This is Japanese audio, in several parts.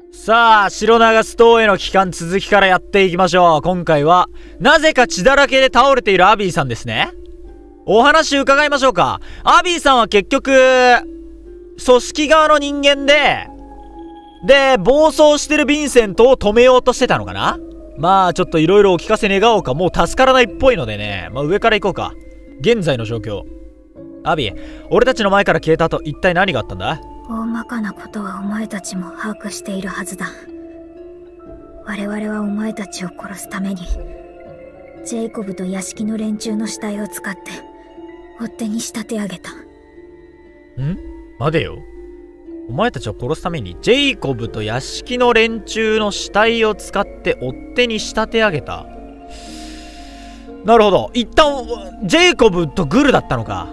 さあ、白長ストーンへの帰還続きからやっていきましょう。今回は、なぜか血だらけで倒れているアビーさんですね。お話伺いましょうか。アビーさんは結局、組織側の人間で、暴走してるヴィンセントを止めようとしてたのかな。まあ、ちょっといろいろお聞かせ願おうか。もう助からないっぽいのでね。まあ、上から行こうか。現在の状況。アビー、俺たちの前から消えた後、一体何があったんだ？ 大まかなことはお前たちも把握しているはずだ。我々はお前たちを殺すために、ジェイコブと屋敷の連中の死体を使って、追っ手に仕立て上げた。 待てよ。お前たちを殺すために、ジェイコブと屋敷の連中の死体を使って追っ手に仕立て上げた。なるほど。一旦、ジェイコブとグルだったのか。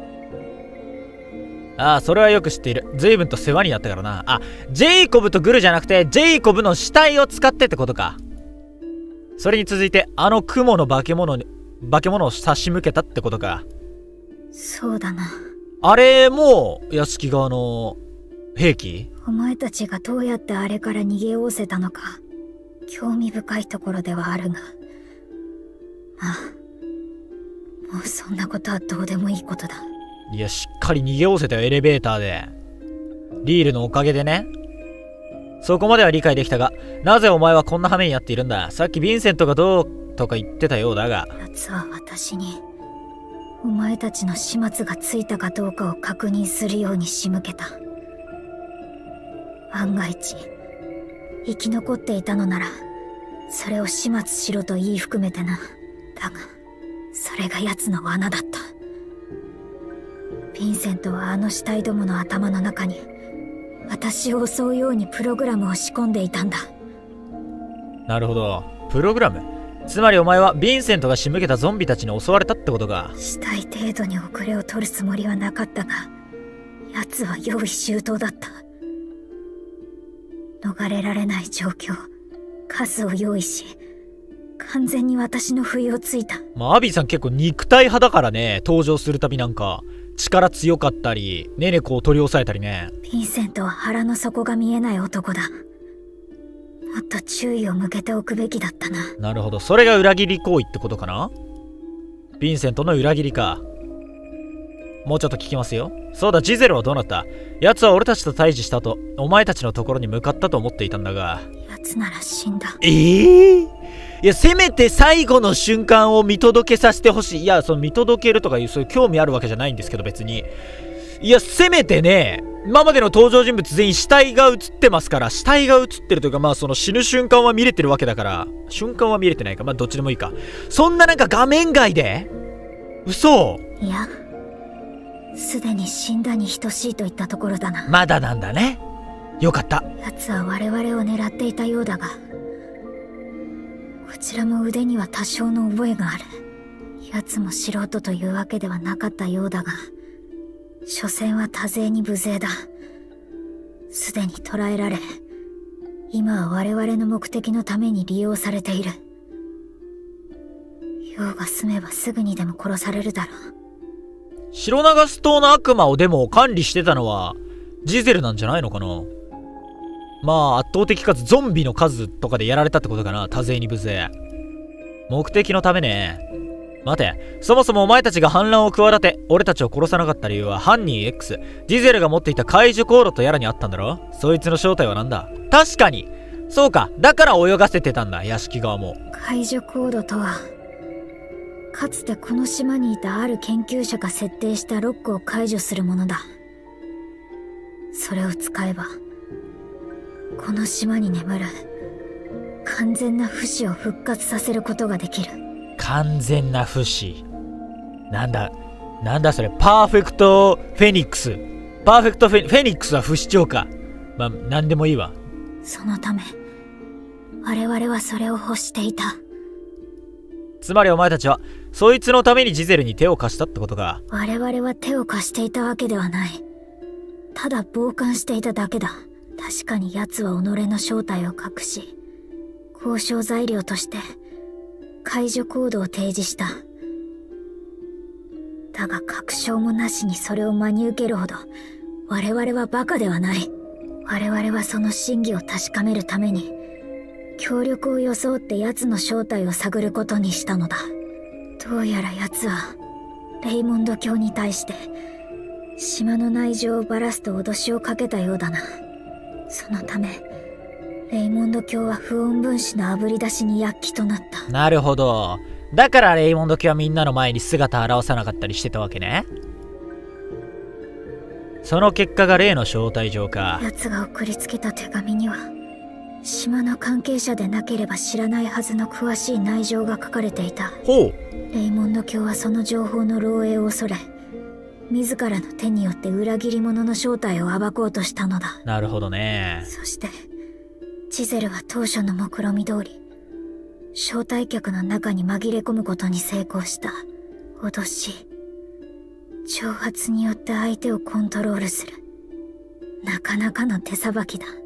ああ、それはよく知っている。随分と世話になったからな。あ、ジェイコブとグルじゃなくて、ジェイコブの死体を使ってってことか。それに続いて、あの雲の化け物を差し向けたってことか。 そうだな。 あれも、屋敷側の兵器？ お前たちがどうやってあれから逃げおおせたのか、興味深いところではあるが。まあ、もうそんなことはどうでもいいことだ。 いや、しっかり逃げおおせたよ、エレベーターで。リールのおかげでね。そこまでは理解できたが、なぜお前はこんな羽目になっているんだ？さっきヴィンセントがどうとか言ってたようだが。 奴は私に、お前たちの始末がついたかどうかを確認するように仕向けた。万が一、生き残っていたのなら、それを始末しろと言い含めてな。だが、それが奴の罠だった。ヴィンセントはあの死体どもの頭の中に、私を襲うようにプログラムを仕込んでいたんだ。 なるほど。プログラム？つまりお前はヴィンセントが仕向けたゾンビたちに襲われたってことか。 死体程度に遅れを取るつもりはなかったが、奴は用意周到だった。逃れられない状況、数を用意し、完全に私の不意をついた。 まあ、アビーさん結構肉体派だからね。登場するたびなんか力強かったり、ネネコを取り押さえたりね。 ヴィンセントは腹の底が見えない男だ。もっと注意を向けておくべきだったな。 なるほど。それが裏切り行為ってことかな。ヴィンセントの裏切りか。もうちょっと聞きますよ。そうだ、ジゼルはどうなった？奴は俺たちと対峙した後、お前たちのところに向かったと思っていたんだが。 奴なら死んだ。 いや、せめて最後の瞬間を見届けさせてほしい。いや、その見届けるとかいう、そういう興味あるわけじゃないんですけど、別に。いや、せめてね、今までの登場人物全員死体が映ってますから、死体が映ってるというか、まあその死ぬ瞬間は見れてるわけだから、瞬間は見れてないか、まあどっちでもいいか。そんななんか画面外で？嘘？ いや、すでに死んだに等しいといったところだな。 まだなんだね。よかった。 奴は我々を狙っていたようだが、こちらも腕には多少の覚えがある。奴も素人というわけではなかったようだが、所詮は多勢に無勢だ。すでに捕らえられ、今は我々の目的のために利用されている。用が済めばすぐにでも殺されるだろう。 白長ス島の悪魔をでも管理してたのはジゼルなんじゃないのかな。まあ圧倒的かつゾンビの数とかでやられたってことかな。多勢に無勢。目的のためね。待て、そもそもお前たちが反乱を企て俺たちを殺さなかった理由は犯人 X ジゼルが持っていた解除コードとやらにあったんだろ。そいつの正体は何だ？確かにそうか。だから泳がせてたんだ、屋敷側も。 解除コードとは、かつてこの島にいたある研究者が設定したロックを解除するものだ。それを使えば、この島に眠る完全な不死を復活させることができる。 完全な不死。なんだそれ。パーフェクトフェニックス。パーフェクトフェニックスは不死鳥か。まあ、なんでもいいわ。 そのため、我々はそれを欲していた。 つまりお前たちは、そいつのためにジゼルに手を貸したってことか。 我々は手を貸していたわけではない。ただ傍観していただけだ。確かに奴は己の正体を隠し、交渉材料として、解除コードを提示した。だが確証もなしにそれを真に受けるほど、我々はバカではない。 我々はその真偽を確かめるために協力を装って奴の正体を探ることにしたのだ。どうやら奴はレイモンド卿に対して島の内情をばらすと脅しをかけたようだな。そのためレイモンド卿は不穏分子のあぶり出しに躍起となった。 なるほど。だからレイモンド卿はみんなの前に姿を現さなかったりしてたわけね。その結果が例の招待状か。 奴が送りつけた手紙には島の関係者でなければ知らないはずの詳しい内情が書かれていた。 ほう。 レイモンド卿はその情報の漏洩を恐れ、自らの手によって裏切り者の正体を暴こうとしたのだ。 なるほどね。 そしてジゼルは当初の目論見通り招待客の中に紛れ込むことに成功した。脅し、挑発によって相手をコントロールする。なかなかの手さばきだ。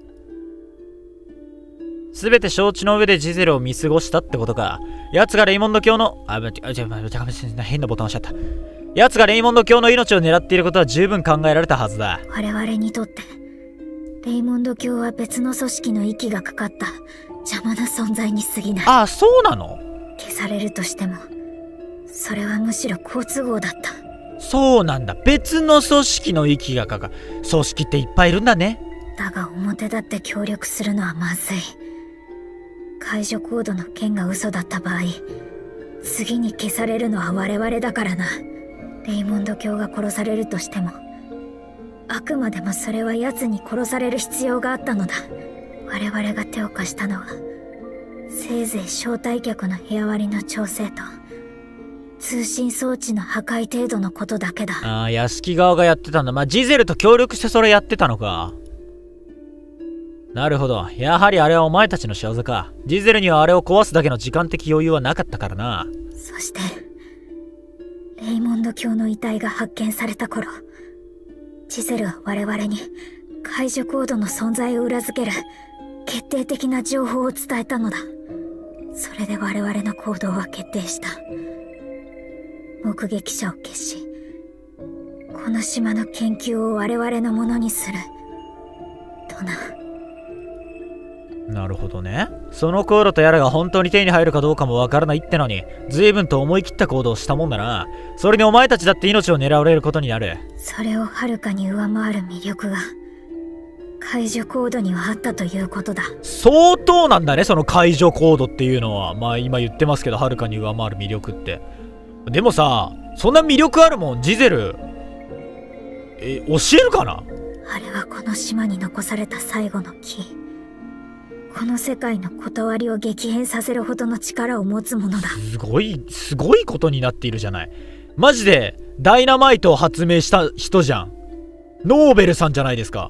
すべて承知の上でジゼルを見過ごしたってことか。奴がレイモンド卿の変なボタン押しちゃった。奴がレイモンド卿の命を狙っていることは十分考えられたはずだ。 我々にとってレイモンド卿は別の組織の息がかかった邪魔な存在に過ぎない。 ああ、そうなの？ 消されるとしてもそれはむしろ好都合だった。 そうなんだ。別の組織の息がかかる。組織っていっぱいいるんだね。 だが表立って協力するのはまずい。解除コードの件が嘘だった場合、次に消されるのは我々だからな。レイモンド卿が殺されるとしても、あくまでもそれは奴に殺される必要があったのだ。我々が手を貸したのは、せいぜい招待客の部屋割りの調整と、通信装置の破壊程度のことだけだ。 ああ、屋敷側がやってたんだ。まあ、ジゼルと協力してそれやってたのか。なるほど。やはりあれはお前たちの仕業か。ジゼルにはあれを壊すだけの時間的余裕はなかったからな。 そして、レイモンド卿の遺体が発見された頃、ジゼルは我々に解除コードの存在を裏付ける決定的な情報を伝えたのだ。それで我々の行動は決定した。目撃者を消し、この島の研究を我々のものにする。とな。 なるほどね。そのコードとやらが本当に手に入るかどうかもわからないってのに、随分と思い切った行動をしたもんだな。それにお前たちだって命を狙われることになる。 それをはるかに上回る魅力が解除コードにはあったということだ。 相当なんだね、その解除コードっていうのは。まあ今言ってますけど、はるかに上回る魅力って。でもさ、そんな魅力あるもん、ジゼル。教えるかな？ あれはこの島に残された最後の木。この世界の断りを激変させるほどの力を持つものだ。 すごいことになっているじゃない。マジでダイナマイトを発明した人じゃん。ノーベルさんじゃないですか。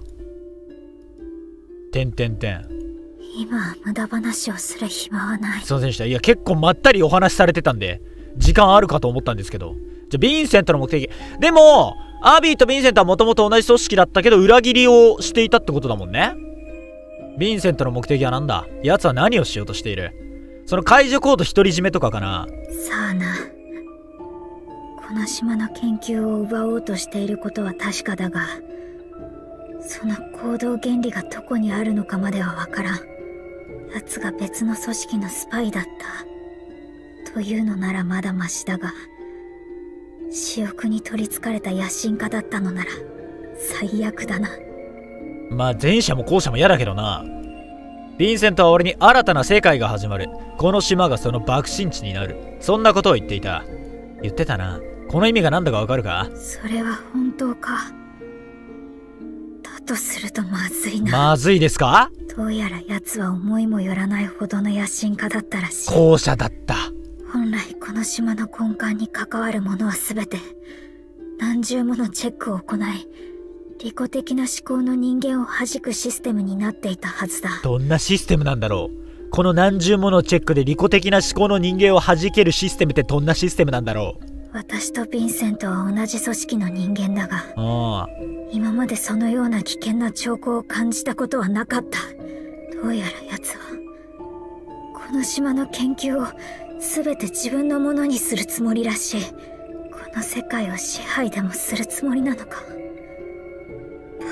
今は無駄話をする暇はない。 すいませんでした。いや、結構まったりお話しされてたんで時間あるかと思ったんですけど。じゃあヴィンセントの目的。でもアビーとヴィンセントはもともと同じ組織だったけど裏切りをしていたってことだもんね。ヴィンセントの目的は何だ？奴は何をしようとしている？その解除コード独り占めとかかな？ さあな。この島の研究を奪おうとしていることは確かだが、その行動原理がどこにあるのかまではわからん。奴が別の組織のスパイだったというのならまだマシだが、私欲に取りつかれた野心家だったのなら最悪だな。 まあ前者も後者も嫌だけどな。ヴィンセントは俺に新たな世界が始まる。この島がその爆心地になる。そんなことを言っていた。言ってたな。この意味が何だかわかるか？ それは本当か？だとするとまずいな。 まずいですか？ どうやら奴は思いもよらないほどの野心家だったらしい。 後者だった。 本来この島の根幹に関わるものは全て何重ものチェックを行い、利己的な思考の人間を弾くシステムになっていたはずだ。 どんなシステムなんだろう。この何重ものチェックで利己的な思考の人間を弾けるシステムってどんなシステムなんだろう。 私とヴィンセントは同じ組織の人間だが、今までそのような危険な兆候を感じたことはなかった。どうやら奴はこの島の研究を全て自分のものにするつもりらしい。この世界を支配でもするつもりなのか。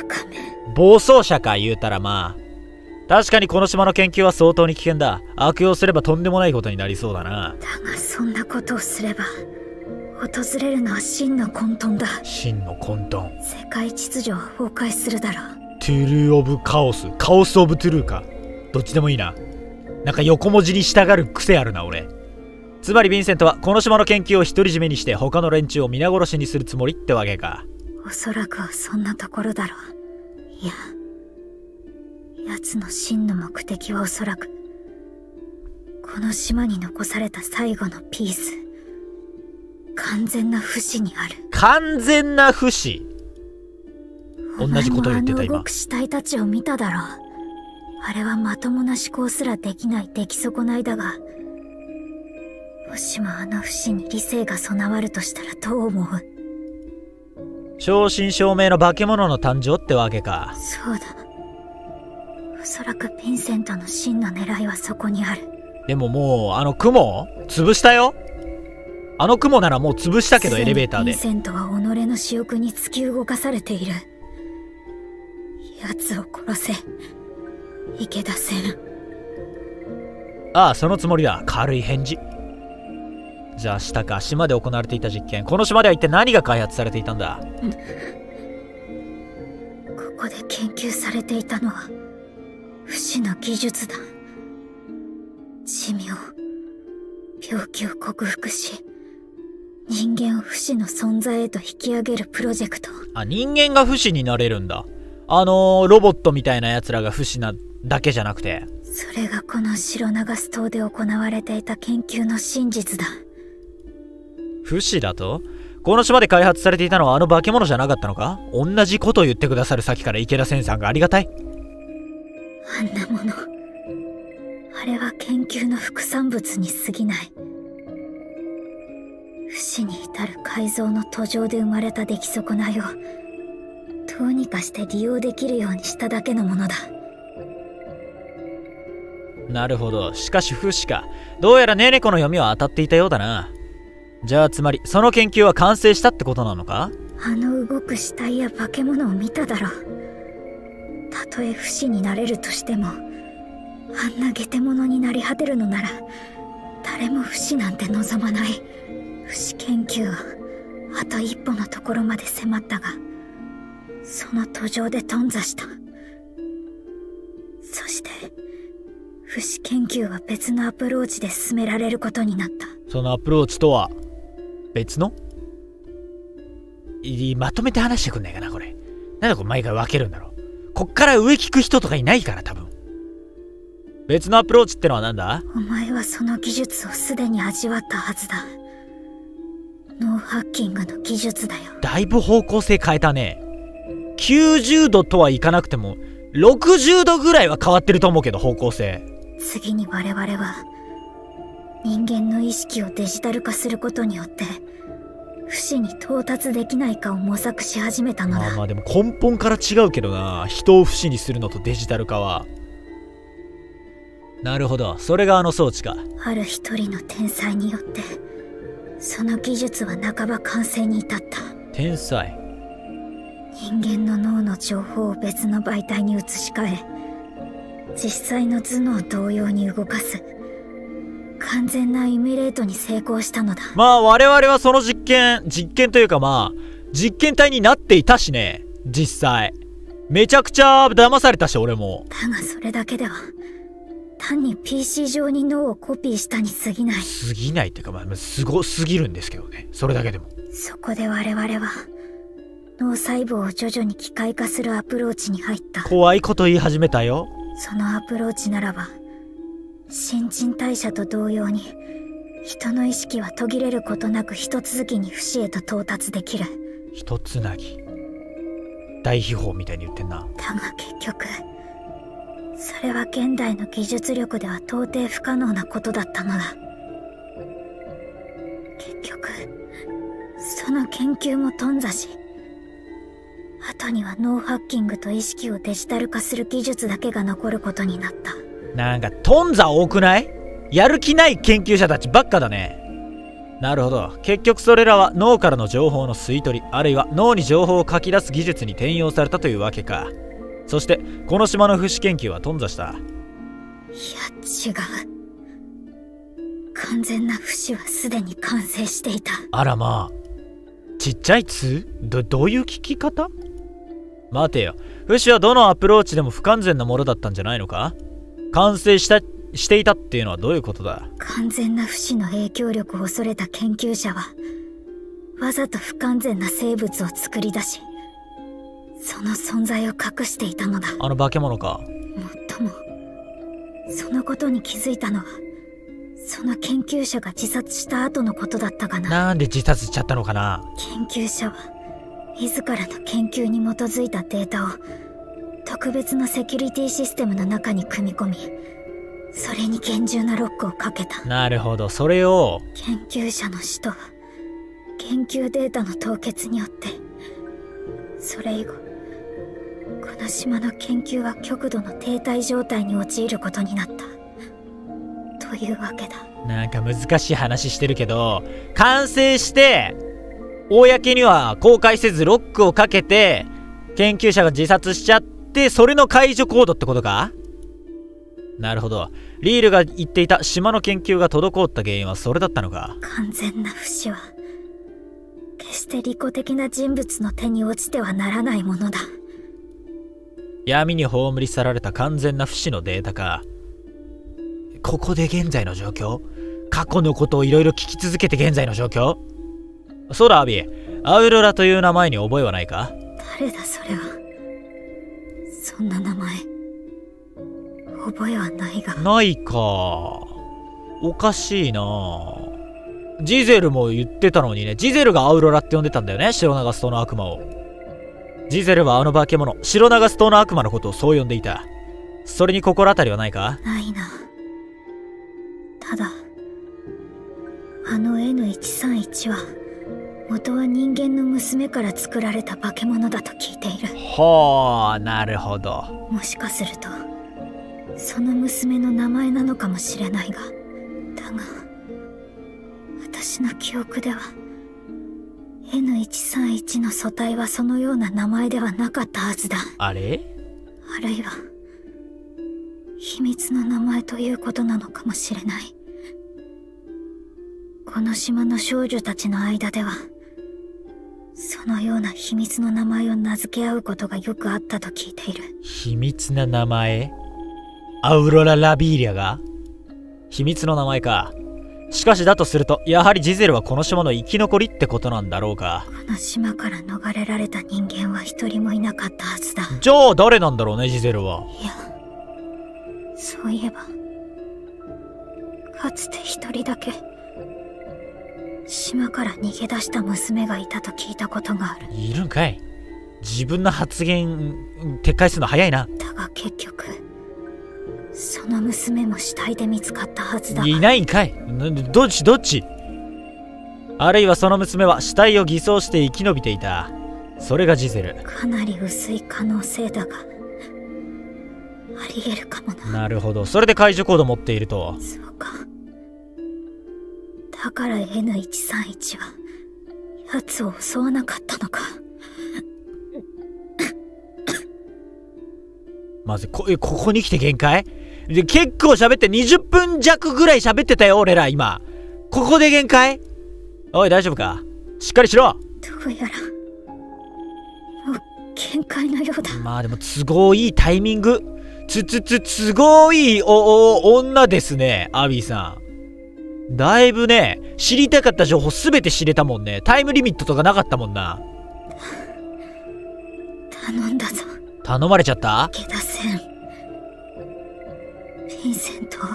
バカめ。 暴走車か言うたらまあ。確かにこの島の研究は相当に危険だ。悪用すればとんでもないことになりそうだな。 だがそんなことをすれば訪れるのは真の混沌だ。 真の混沌。 世界秩序は崩壊するだろう。 トゥルーオブカオス。カオスオブトゥルーか。どっちでもいいな。なんか横文字に従う癖あるな俺。つまりヴィンセントはこの島の研究を独り占めにして他の連中を皆殺しにするつもりってわけか。 おそらくはそんなところだろう。いや、奴の真の目的はおそらくこの島に残された最後のピース、完全な不死にある。 完全な不死。同じことを言ってた今。 お前も動く死体たちを見ただろう。あれはまともな思考すらできない出来損ないだが、もしもあの不死に理性が備わるとしたらどう思う？ 正真正銘の化け物の誕生ってわけか。 そうだ。おそらくヴィンセントの真の狙いはそこにある。 でももうあの雲潰したよ。あの雲ならもう潰したけどエレベーターで。 ヴィンセントは己の私欲に突き動かされている。奴を殺せ。池田線。 ああ、そのつもりだ。軽い返事。じゃあ下か。島で行われていた実験。この島では一体何が開発されていたんだ？ ここで研究されていたのは不死の技術だ。寿命、病気を克服し人間を不死の存在へと引き上げるプロジェクト。 あ、人間が不死になれるんだ。ロボットみたいな奴らが不死なだけじゃなくて。 それがこの白長ス島で行われていた研究の真実だ。 不死だと？この島で開発されていたのはあの化け物じゃなかったのか？同じことを言ってくださる先から池田千さんがありがたい。 あんなもの、あれは研究の副産物に過ぎない。不死に至る改造の途上で生まれた出来損ないをどうにかして利用できるようにしただけのものだ。 なるほど。しかし不死か。どうやらネネコの読みは当たっていたようだな。じゃあつまりその研究は完成したってことなのか？ あの動く死体や化け物を見ただろう。たとえ不死になれるとしても、あんな下手者になり果てるのなら誰も不死なんて望まない。不死研究はあと一歩のところまで迫ったが、その途上で頓挫した。そして不死研究は別のアプローチで進められることになった。 そのアプローチとは別の？まとめて話してくんないかなこれ。なんでこれ毎回分けるんだろう。こっから上聞く人とかいないから多分。別のアプローチってのはなんだ？ お前はその技術をすでに味わったはずだ。ノーハッキングの技術だよ。 だいぶ方向性変えたね。90度とはいかなくても60度ぐらいは変わってると思うけど方向性。 次に我々は人間の意識をデジタル化することによって不死に到達できないかを模索し始めたのだ。 まあでも根本から違うけどな。人を不死にするのとデジタル化は。なるほど、それがあの装置か。 ある一人の天才によってその技術は半ば完成に至った。 天才？ 人間の脳の情報を別の媒体に移し替え、実際の頭脳同様に動かす完全なイミュレートに成功したのだ。 まあ我々はその実験というかまあ実験体になっていたしね。実際めちゃくちゃ騙されたし俺も。 だがそれだけでは単に PC 上に脳をコピーしたに過ぎない。 過ぎないっていうかまあすごすぎるんですけどね。それだけでも。 そこで我々は脳細胞を徐々に機械化するアプローチに入った。 怖いこと言い始めたよ。 そのアプローチならば新陳代謝と同様に人の意識は途切れることなく一続きに不死へと到達できる。 一つなぎ大秘宝みたいに言ってんな。 だが結局それは現代の技術力では到底不可能なことだったのだ。結局その研究も頓挫し、後にはノーハッキングと意識をデジタル化する技術だけが残ることになった。 なんか頓挫多くない？やる気ない研究者たちばっかだね。 なるほど。結局それらは脳からの情報の吸い取り、あるいは脳に情報を書き出す技術に転用されたというわけか。そしてこの島の不死研究は頓挫した。 いや違う。完全な不死はすでに完成していた。 あらまあ、ちっちゃいつどういう聞き方？待てよ、不死はどのアプローチでも不完全なものだったんじゃないのか？完成していたっていうのはどういうことだ？ 完全な不死の影響力を恐れた研究者はわざと不完全な生物を作り出し、その存在を隠していたのだ。 あの化け物か。 もっともそのことに気づいたのはその研究者が自殺した後のことだったがな。 なんで自殺しちゃったのかな。 研究者は自らの研究に基づいたデータを特別なセキュリティシステムの中に組み込み、それに厳重なロックをかけた。 なるほど、それを研究者の死とは研究データの凍結によって、それ以後この島の研究は極度の停滞状態に陥ることになったというわけだ。 なんか難しい話してるけど、完成して公には公開せずロックをかけて研究者が自殺しちゃって、それの解除コードってことか。なるほど、リールが言っていた島の研究が滞った原因はそれだったのか。 完全な不死は決して利己的な人物の手に落ちてはならないものだ。 闇に葬り去られた完全な不死のデータか。ここで現在の状況、過去のことをいろいろ聞き続けて現在の状況。そうだアビー、アウロラという名前に覚えはないか？ 誰だそれは。そんな名前覚えはないが。 ないか。おかしいな。ジゼルも言ってたのにね。ジゼルがアウロラって呼んでたんだよね、白長ストの悪魔を。ジゼルはあの化け物、白長ストの悪魔のことをそう呼んでいた。それに心当たりはないか？ ないな。ただあの N131 は元は人間の娘から作られた化け物だと聞いている。 ほう、なるほど。 もしかするとその娘の名前なのかもしれないが、だが私の記憶では N131 の素体はそのような名前ではなかったはずだ。 あれ？ あるいは秘密の名前ということなのかもしれない。この島の少女たちの間ではそのような秘密の名前を名付け合うことがよくあったと聞いている。 秘密な名前？アウロラ・ラビーリャが秘密の名前か。しかしだとするとやはりジゼルはこの島の生き残りってことなんだろうか。 この島から逃れられた人間は一人もいなかったはずだ。 じゃあ誰なんだろうね、ジゼルは。 いや、そういえばかつて一人だけ島から逃げ出した娘がいたと聞いたことがある。 いるんかい。自分の発言撤回するの早いな。 だが結局その娘も死体で見つかったはずだ。 いないんかい。どっち？あるいはその娘は死体を偽装して生き延びていた。それがジゼル。 かなり薄い可能性だがありえるかもな。 なるほど、それで解除コード持っていると。 そうか。だから N131 は奴を襲わなかったのか。 まずここに来て限界で、結構喋って20分弱ぐらい喋ってたよ俺ら今。ここで限界？おい大丈夫か？しっかりしろ。 どうやらもう限界のようだ。 まあでも都合いいタイミング、都合いい女ですね、アビーさん。だいぶね、知りたかった情報すべて知れたもんね。タイムリミットとかなかったもんな。 頼んだぞ。 頼まれちゃった？ 池田線ヴィンセントを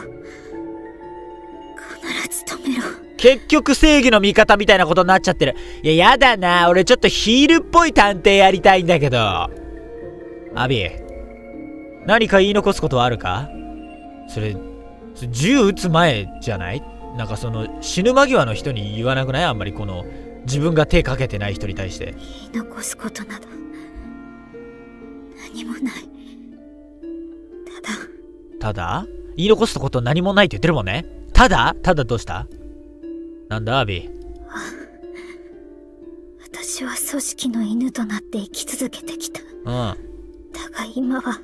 必ず止めろ。 結局正義の味方みたいなことになっちゃってる。いや、やだな。俺ちょっとヒールっぽい探偵やりたいんだけど。アビー、何か言い残すことはあるか？それ銃撃つ前じゃない？なんかその死ぬ間際の人に言わなくない？あんまりこの自分が手かけてない人に対して。 言い残すことなど何もない。 ただ言い残すこと何もないって言ってるもんね。ただどうした？なんだアビー。 私は組織の犬となって生き続けてきた。だが今は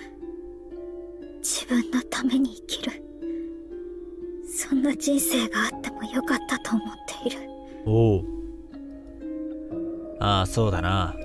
自分のために生きる、そんな人生があってもよかったと思っている。 おお。ああ、そうだな。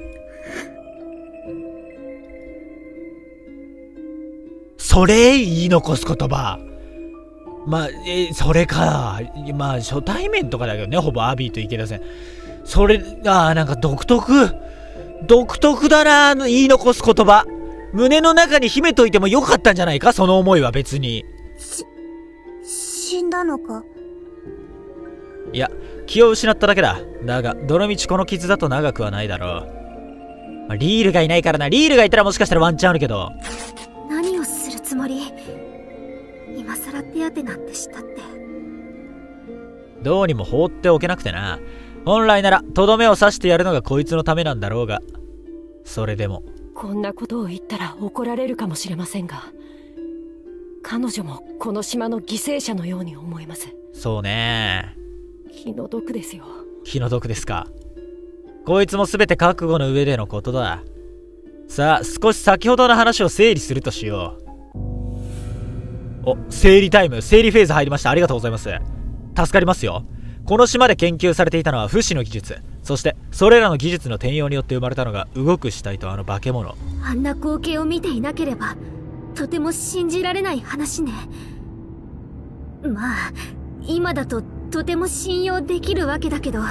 それ言い残す言葉。まあ、それか。まあ、初対面とかだけどね、ほぼアビーと池田戦。それ、なんか独特だな、言い残す言葉。胸の中に秘めといてもよかったんじゃないか、その思いは別に。 死んだのか？ いや、気を失っただけだ。だが、どのみちこの傷だと長くはないだろう。まあ、リールがいないからな。リールがいたらもしかしたらワンチャンあるけど。 何をするつもり？今さら手当てなんてしたって。 どうにも放っておけなくてな。本来ならとどめを刺してやるのがこいつのためなんだろうが、それでも。 こんなことを言ったら怒られるかもしれませんが、彼女もこの島の犠牲者のように思えます。 そうね。 気の毒ですよ。 気の毒ですか。こいつも全て覚悟の上でのことだ。さあ、少し先ほどの話を整理するとしよう。お、整理タイム、整理フェーズ入りました。ありがとうございます。助かりますよ。この島で研究されていたのは不死の技術、そしてそれらの技術の転用によって生まれたのが動く死体とあの化け物。 あんな光景を見ていなければとても信じられない話ね。まあ今だととても信用できるわけだけど。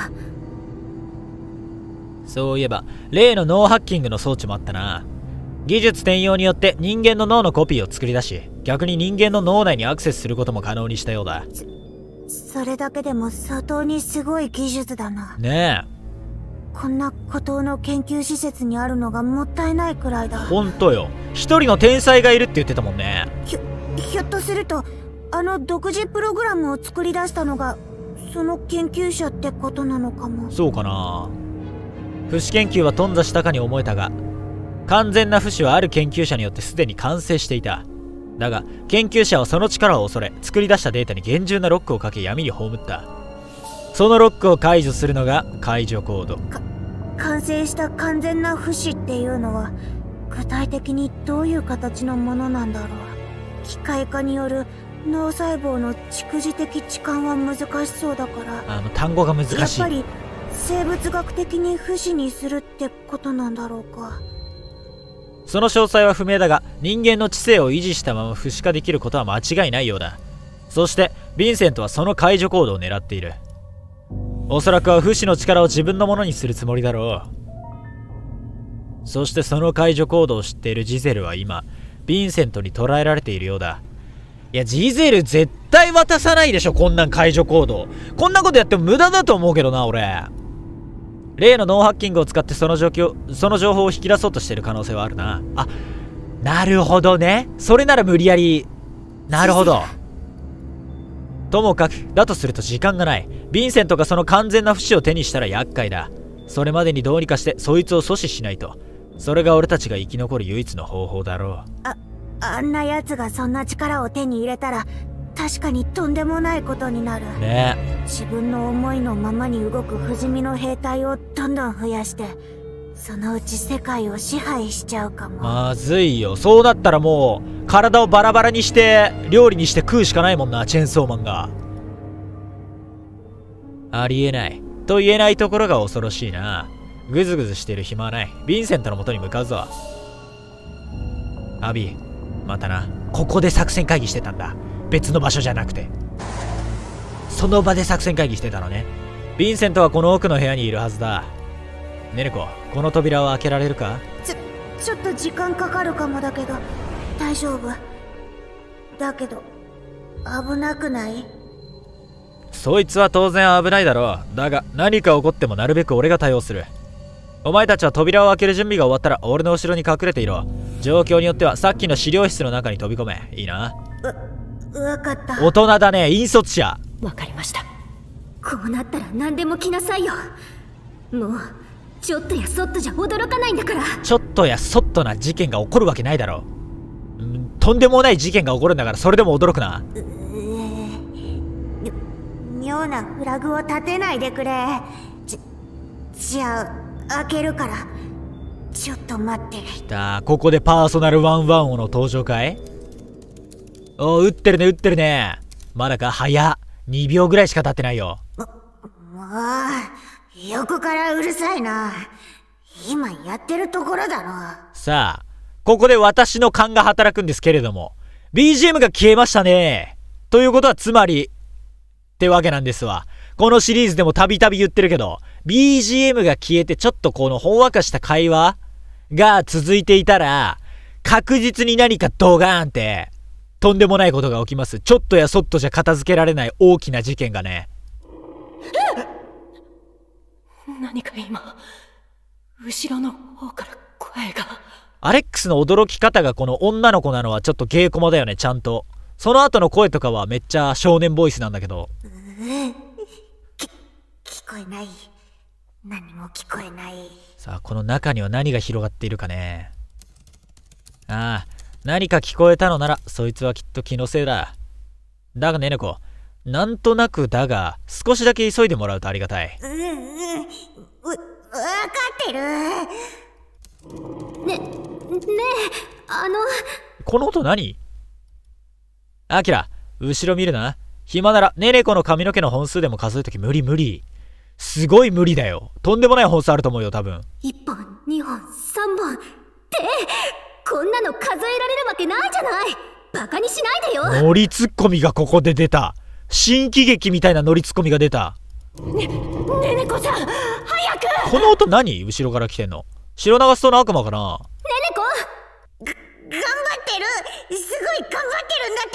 そういえば例の脳ハッキングの装置もあったな。技術転用によって人間の脳のコピーを作り出し、逆に人間の脳内にアクセスすることも可能にしたようだ。 それだけでも相当にすごい技術だな。 ねえ、 こんな孤島の研究施設にあるのがもったいないくらいだ。 ほんとよ。一人の天才がいるって言ってたもんね。 ひょっとするとあの独自プログラムを作り出したのがその研究者ってことなのかも。 そうかな。不死研究は頓挫したかに思えたが、完全な不死はある研究者によってすでに完成していた。だが研究者はその力を恐れ、作り出したデータに厳重なロックをかけ闇に葬った。そのロックを解除するのが解除コード。 完成した完全な不死っていうのは具体的にどういう形のものなんだろう。機械化による脳細胞の蓄次的置換は難しそうだから、 単語が難しい。 やっぱり生物学的に不死にするってことなんだろうか。 その詳細は不明だが、人間の知性を維持したまま不死化できることは間違いないようだ。そしてヴィンセントはその解除コードを狙っている。おそらくは不死の力を自分のものにするつもりだろう。そしてその解除コードを知っているジゼルは今ヴィンセントに捕らえられているようだ。いや、ジゼル絶対渡さないでしょ、こんなん解除コード。こんなことやっても無駄だと思うけどな、俺。例のノーハッキングを使ってその情報を引き出そうとしている可能性はあるな。あ、なるほどね。それなら無理やり。なるほど。ともかく、だとすると時間がない。ヴィンセントがその完全な不死を手にしたら厄介だ。それまでにどうにかしてそいつを阻止しないと。それが俺たちが生き残る唯一の方法だろう。 あんな奴がそんな力を手に入れたら確かにとんでもないことになるね。 自分の思いのままに動く不死身の兵隊をどんどん増やして、そのうち世界を支配しちゃうかも。 まずいよ。そうなったらもう体をバラバラにして料理にして食うしかないもんな、チェーンソーマンが。ありえないと言えないところが恐ろしいな。グズグズしてる暇はない。ヴィンセントの元に向かうぞ。アビー、またな。ここで作戦会議してたんだ。別の場所じゃなくてその場で作戦会議してたのね。ヴィンセントはこの奥の部屋にいるはずだ。ネネコ、この扉を開けられるか？ ちょっと時間かかるかもだけど大丈夫だけど危なくない？ そいつは当然危ないだろう。だが何か起こってもなるべく俺が対応する。お前たちは扉を開ける準備が終わったら俺の後ろに隠れていろ。状況によってはさっきの資料室の中に飛び込め。いいな？ わかった。 大人だね、引率者。 わかりました。 こうなったら何でも来なさいよ。もうちょっとやそっとじゃ驚かないんだから。 ちょっとやそっとな事件が起こるわけないだろう。とんでもない事件が起こるんだから、それでも驚くな。 に妙なフラグを立てないでくれ。じゃあ開けるから、ちょっと待って。 きた。ここでパーソナルワンワン王の登場かい？お、撃ってるね撃ってるね。まだか？早っ。2秒ぐらいしか経ってないよ。 もう横からうるさいな。今やってるところだろ。 さあ、ここで私の勘が働くんですけれども、 BGM が消えましたね。ということはつまりってわけなんですわ。このシリーズでもたびたび言ってるけど、 BGM が消えてちょっとこのほんわかした会話が続いていたら、確実に何かドガーンってとんでもないことが起きます。ちょっとやそっとじゃ片付けられない大きな事件がね。 何か今後ろの方から声が。 アレックスの驚き方がこの女の子なのはちょっと芸コマだよね、ちゃんと。その後の声とかはめっちゃ少年ボイスなんだけど。 聞こえない。何も聞こえない。 さあ、この中には何が広がっているかね。ああ、何か聞こえたのならそいつはきっと気のせいだ。だがねねこ、なんとなくだが少しだけ急いでもらうとありがたい。 分かってる。ねえ、 この音何？アキラ、後ろ見るな。暇ならねねこの髪の毛の本数でも数えとき。無理。すごい無理だよ。とんでもない本数あると思うよ、多分。 1本2本3本ってこんなの数えられるわけないじゃない。バカにしないでよ。 ノリツッコミがここで出た。新喜劇みたいなノリツッコミが出た。 ねねこさん、早く。 この音何？後ろから来てんの。白長ストの悪魔かな。 ねねこ頑張ってる。すごい頑張ってるんだ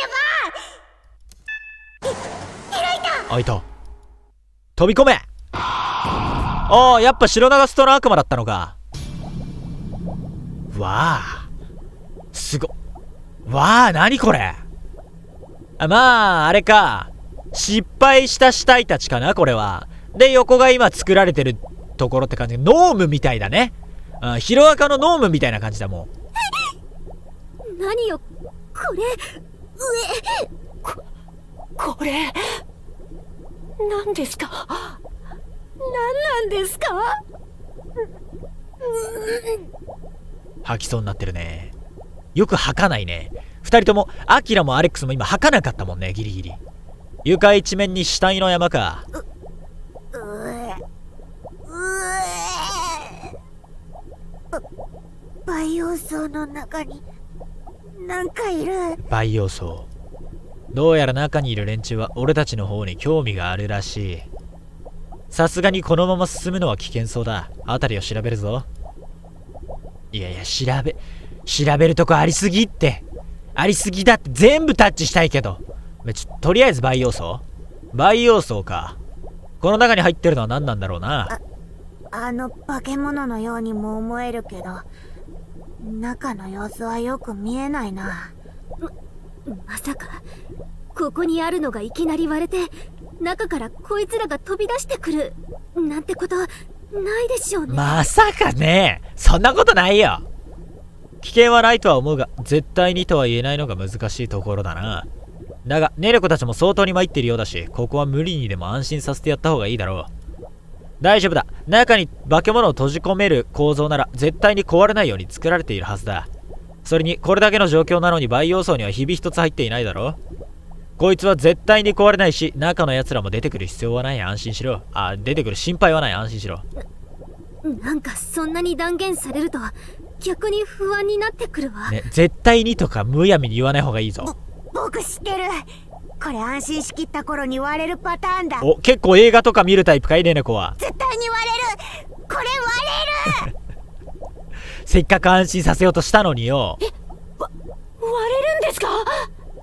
ってば。開いた。 開いた。飛び込め。ああ、やっぱ白長ストの悪魔だったのか。わあ、すご。わあ、何これ。まああれか、失敗した死体たちかな、これは。で、横が今作られてるところって感じ。ノームみたいだね。ヒロアカのノームみたいな感じだもん。 何よこれ。 これ何ですか？何なんですか？ 吐きそうになってるね。よく吐かないね。二人とも、アキラもアレックスも今吐かなかったもんね、ギリギリ。床一面に死体の山か。 培養層の中になんかいる。 培養層。どうやら中にいる連中は俺たちの方に興味があるらしい。さすがにこのまま進むのは危険そうだ。辺りを調べるぞ。いや調べるとこありすぎって。ありすぎだって。全部タッチしたいけど。とりあえず培養層。培養層か。この中に入ってるのは何なんだろうな。 あの化け物のようにも思えるけど、中の様子はよく見えないな。 まさかここにあるのがいきなり割れて中からこいつらが飛び出してくるなんてことないでしょうね。 まさかね。そんなことないよ。危険はないとは思うが、絶対にとは言えないのが難しいところだな。だがネレコたちも相当に参っているようだし、ここは無理にでも安心させてやった方がいいだろう。大丈夫だ。中に化け物を閉じ込める構造なら絶対に壊れないように作られているはずだ。それにこれだけの状況なのに培養層にはひび一つ入っていないだろ。こいつは絶対に壊れないし、中の奴らも出てくる必要はない。安心しろ。出てくる心配はない。安心しろ。 なんかそんなに断言されると逆に不安になってくるわ。 ね、絶対にとかむやみに言わない方がいいぞ。 僕知ってる。これ安心しきった頃に割れるパターンだ。 お、結構映画とか見るタイプかいねねこは。 絶対に割れる。これ割れる。 せっかく安心させようとしたのによ。 割れるんですか？いや、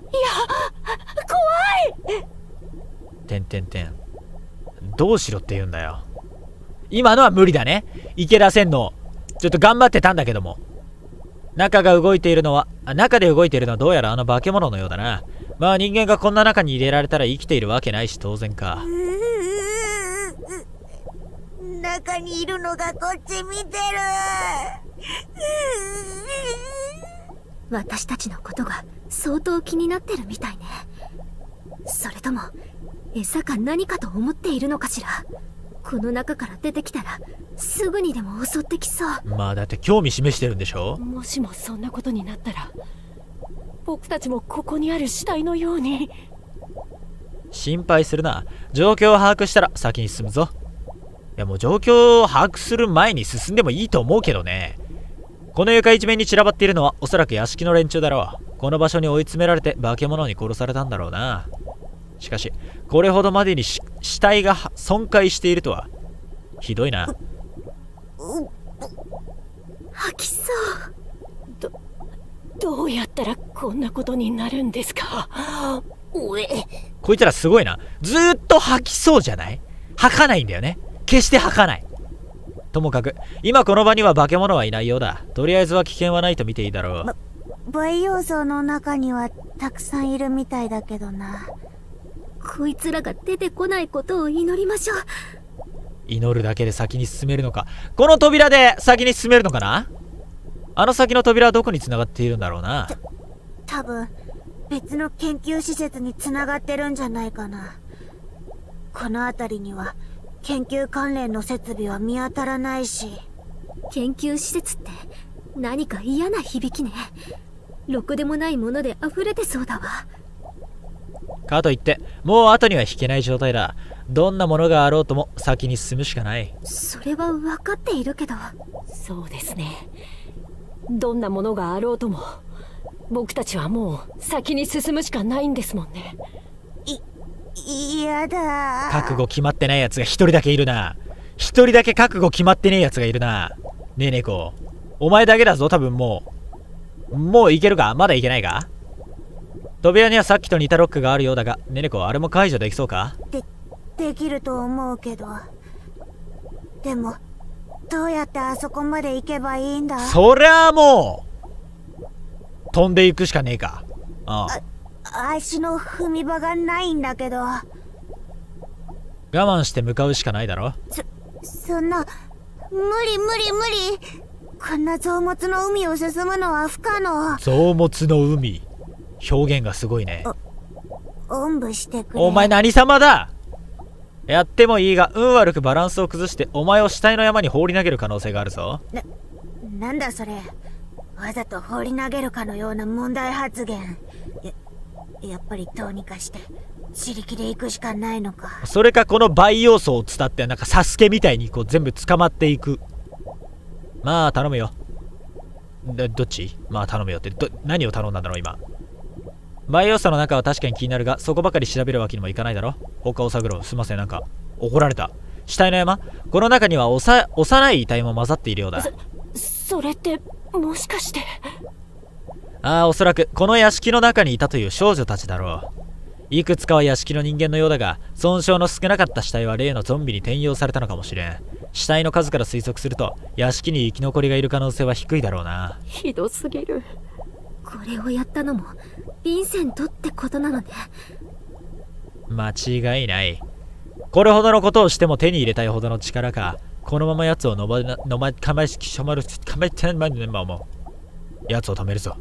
怖い。 どうしろって言うんだよ。今のは無理だね。池田千のちょっと頑張ってたんだけども。中で動いているのはどうやらあの化け物のようだな。まあ人間がこんな中に入れられたら生きているわけないし当然か。 中にいるのがこっち見てる。 私たちのことが相当気になってるみたいね。それとも餌か何かと思っているのかしら。この中から出てきたらすぐにでも襲ってきそう。 まあだって興味示してるんでしょ。 もしもそんなことになったら僕たちもここにある死体のように。 心配するな。状況を把握したら先に進むぞ。いやもう状況を把握する前に進んでもいいと思うけどね。この床一面に散らばっているのはおそらく屋敷の連中だろう。この場所に追い詰められて化け物に殺されたんだろうな。しかしこれほどまでに死体が損壊しているとはひどいな。 吐きそう。 どうやったらこんなことになるんですか。おえ、 こいつらすごいな。ずーっと吐きそうじゃない？吐かないんだよね。決して吐かない。ともかく今この場には化け物はいないようだ。とりあえずは危険はないと見ていいだろう。 培養層の中にはたくさんいるみたいだけどな。 こいつらが出てこないことを祈りましょう。 祈るだけで先に進めるのか。この扉で先に進めるのかな。あの先の扉はどこに繋がっているんだろうな。 多分別の研究施設に繋がってるんじゃないかな。この辺りには研究関連の設備は見当たらないし。 研究施設って何か嫌な響きね。ろくでもないもので溢れてそうだわ。 かといってもう後には引けない状態だ。どんなものがあろうとも先に進むしかない。 それは分かっているけど。 そうですね。どんなものがあろうとも僕たちはもう先に進むしかないんですもんね。 やだ。 覚悟決まってないやつが一人だけいるな。一人だけ覚悟決まってねえやつがいるな。ねえ猫、お前だけだぞ。多分もういけるか。まだいけないか。扉にはさっきと似たロックがあるようだが、ねねこあれも解除できそうか。 できると思うけど。でもどうやってあそこまで行けばいいんだ。 そりゃあもう飛んでいくしかねえか。 足の踏み場がないんだけど。 我慢して向かうしかないだろ。 そんな無理。こんな臓物の海を進むのは不可能。 臓物の海、表現がすごいね。 おんぶしてくれ。 お前何様だ。やってもいいが運悪くバランスを崩してお前を死体の山に放り投げる可能性があるぞ。 なんだそれ。わざと放り投げるかのような問題発言。やっぱりどうにかして自力で行くしかないのか。 それかこの培養素を伝ってなんかサスケみたいにこう全部捕まっていく。まあ頼むよ。どっち？まあ頼むよって何を頼んだんだろう今。培養素の中は確かに気になるがそこばかり調べるわけにもいかないだろ。他を探ろう。すいません、なんか怒られた。死体の山、この中には幼い遺体も混ざっているようだ。 それってもしかして。 おそらくこの屋敷の中にいたという少女たちだろう。いくつかは屋敷の人間のようだが損傷の少なかった死体は例のゾンビに転用されたのかもしれん。死体の数から推測すると屋敷に生き残りがいる可能性は低いだろうな。 ひどすぎる。 これをやったのもヴィンセントってことなのね。 間違いない。これほどのことをしても手に入れたいほどの力か。このまま奴を奴を止めるぞ。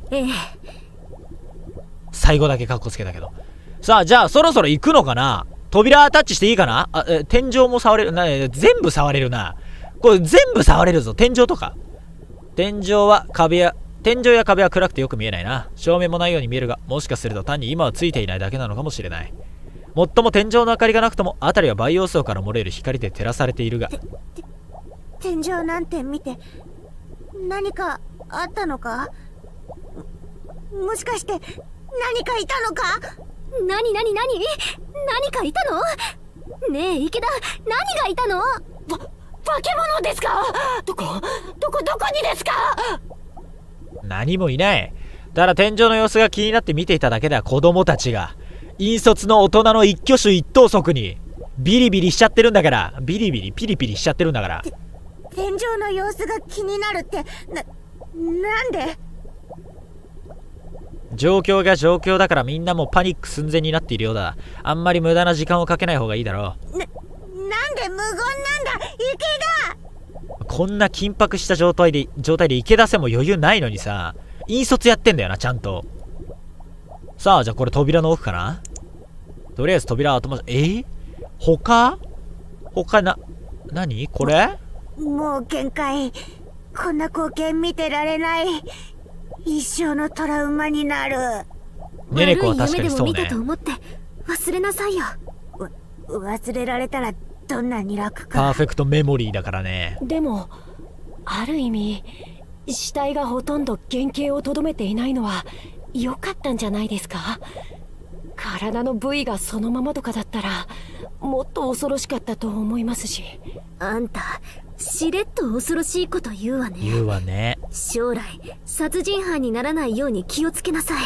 最後だけカッコつけたけど。さあじゃあそろそろ行くのかな。扉タッチしていいかな。天井も触れるな。全部触れるな。これ全部触れるぞ。天井とか。天井や壁は暗くてよく見えないな。照明もないように見えるが、もしかすると単に今はついていないだけなのかもしれない。もっとも天井の明かりがなくとも辺りは培養層から漏れる光で照らされているが。 天井なんて見て何かあったのか。もしかして何かいたのか。 何かいたの。ねえ池田、何がいたの。 化け物ですか。どこにですか。 何もいない。ただ天井の様子が気になって見ていただけだ。子供たちが引率の大人の一挙手一投足にビリビリしちゃってるんだから。ビリビリピリピリしちゃってるんだから。 天井の様子が気になるってなんで。 状況が状況だからみんなもパニック寸前になっているようだ。あんまり無駄な時間をかけない方がいいだろう。 なんで無言なんだ池田。 こんな緊迫した状態で池田せも余裕ないのにさ、引率やってんだよなちゃんと。さあじゃあこれ扉の奥かな。 とりあえず扉後回し。他何これ？ もう限界。こんな光景見てられない。一生のトラウマになる。 ネネコは確かにそうね。 悪い夢でも見たと思って忘れなさいよ。 忘れられたらどんなに楽か。 パーフェクトメモリーだからね。 でもある意味死体がほとんど原型をとどめていないのは良かったんじゃないですか。体の部位がそのままとかだったらもっと恐ろしかったと思いますし。 あんたしれっと恐ろしいこと言うわね。 言うわね。 将来殺人犯にならないように気をつけなさい。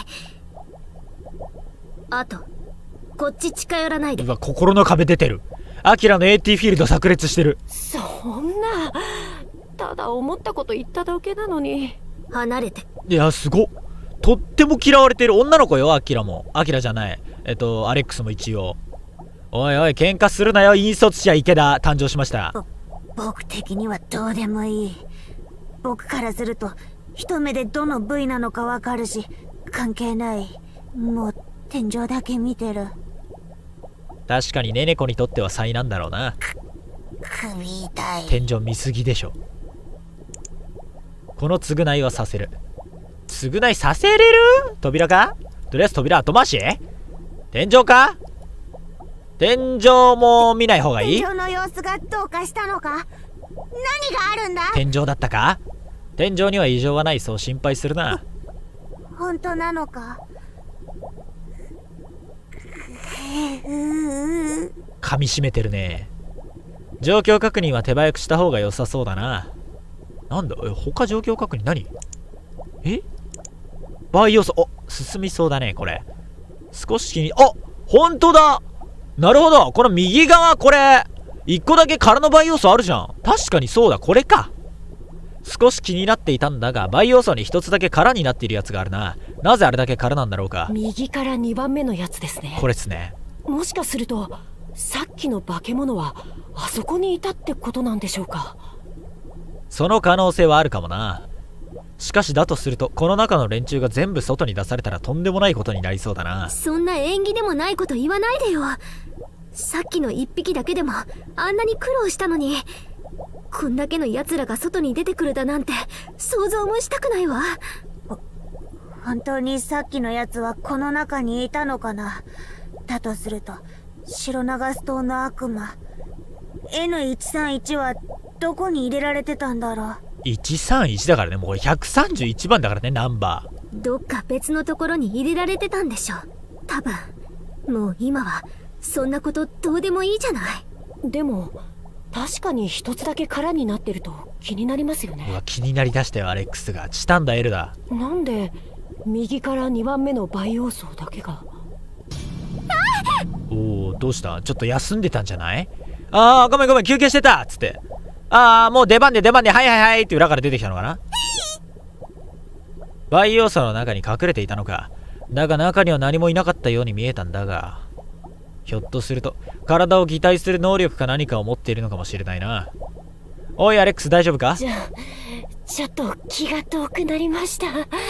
あとこっち近寄らないで。 うわ、心の壁出てる。アキラの AT フィールド炸裂してる。 そんな、ただ思ったこと言っただけなのに。 離れて。 いや、すごっ。とっても嫌われてる女の子よ、アキラも。アキラじゃない。アレックスも一応。おいおい、喧嘩するなよ、引率者池田誕生しました。 僕的にはどうでもいい。僕からすると一目でどの部位なのかわかるし、関係ない。もう天井だけ見てる。 確かにネネコにとっては災難だろうな。 首痛い。 天井見すぎでしょ。この償いはさせる。償いさせれる？扉か？とりあえず扉後回し？天井か？天井も見ない方がいい？ 天井の様子がどうかしたのか？何があるんだ？ 天井だったか？天井には異常はない、そう心配するな。 本当なのか？ 噛み締めてるね。状況確認は手早くした方が良さそうだな。なんだ他状況確認何？バイ要素。進みそうだね、これ。少し本当だ。なるほど。この右側、これ1個だけ空のバイ要素あるじゃん。確かにそうだ、これか。少し気になっていたんだが、バイ要素に1つだけ空になっているやつがあるな。なぜあれだけ空なんだろうか。 右から2番目のやつですね。 これっすね。 もしかするとさっきの化け物はあそこにいたってことなんでしょうか。 その可能性はあるかもな。しかしだとするとこの中の連中が全部外に出されたらとんでもないことになりそうだな。 そんな縁起でもないこと言わないでよ。さっきの1匹だけでもあんなに苦労したのに、こんだけの奴らが外に出てくるだなんて想像もしたくないわ。 本当にさっきのやつはこの中にいたのかな。だとすると白長ス島の悪魔 N131 はどこに入れられてたんだろう。 131だからね。もうこれ131番だからね、ナンバー。 どっか別のところに入れられてたんでしょ、多分。もう今はそんなことどうでもいいじゃない。 でも確かに一つだけ空になってると気になりますよね。 うわ、気になりだしたよ、アレックスが。チタンだ、エルだ。 なんで右から2番目の培養層だけが。 おお、どうした？ちょっと休んでたんじゃない？ごめん休憩してたっつって。もう出番ではいって裏から出てきたのかな。培養層の中に隠れていたのか。だが中には何もいなかったように見えたんだが、ひょっとすると体を擬態する能力か何かを持っているのかもしれないな。おいアレックス、大丈夫か？ ちょっと気が遠くなりました。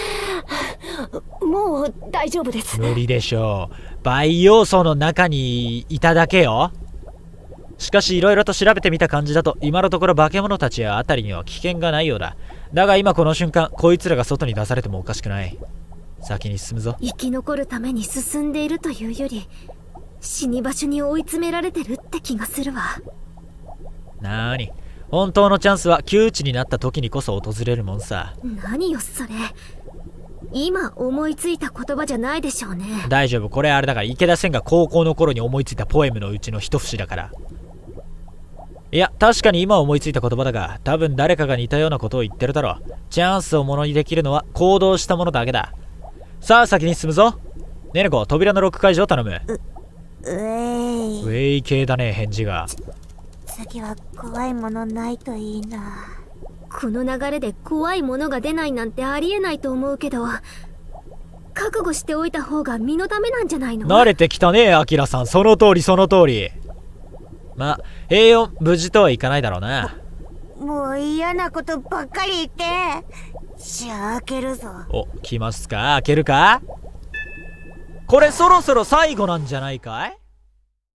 もう大丈夫です。 無理でしょう。培養層の中にいただけよ。しかしいろいろと調べてみた感じだと今のところ化け物たちやあたりには危険がないようだ。だが今この瞬間こいつらが外に出されてもおかしくない。先に進むぞ。 生き残るために進んでいるというより死に場所に追い詰められてるって気がするわ。 なーに、本当のチャンスは窮地になった時にこそ訪れるもんさ。 何よそれ。今思いついた言葉じゃないでしょうね。 大丈夫、これあれだから池田千が高校の頃に思いついたポエムのうちの一節だから。いや確かに今思いついた言葉だが、多分誰かが似たようなことを言ってるだろう。チャンスをものにできるのは行動したものだけだ。さあ先に進むぞ。ネネコ、扉のロック解除頼む。ウェイ系だね、返事が。 次は怖いものないといいな。 この流れで怖いものが出ないなんてありえないと思うけど、覚悟しておいた方が身のためなんじゃないの？ 慣れてきたね、アキラさん。その通りその通り。まあ平穏無事とはいかないだろうな。 もう嫌なことばっかり言って。じゃあ開けるぞ。 お、来ますか？開けるか？これそろそろ最後なんじゃないかい？